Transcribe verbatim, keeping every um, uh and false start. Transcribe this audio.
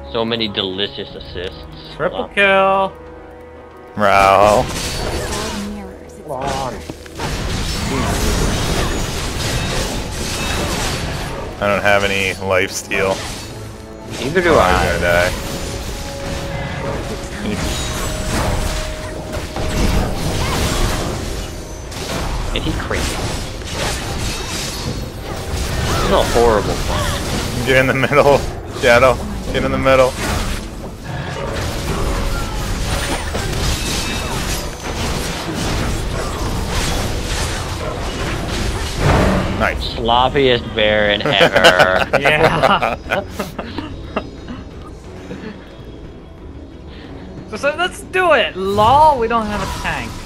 So many delicious assists. Triple Wow. kill. Wow. Come on. I don't have any life steal. Neither do I'm I. gonna die. And he crazy. This is a horrible plan. Get in the middle, Shadow. Get in the middle. Nice. Sloppiest Baron ever. Yeah. so, so let's do it. LOL, we don't have a tank.